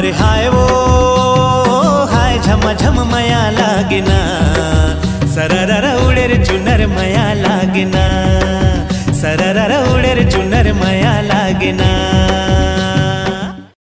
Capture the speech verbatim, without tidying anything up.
अरे हाय वो हाय झम झम मया लागिना सररर उड़े रे चुनर मया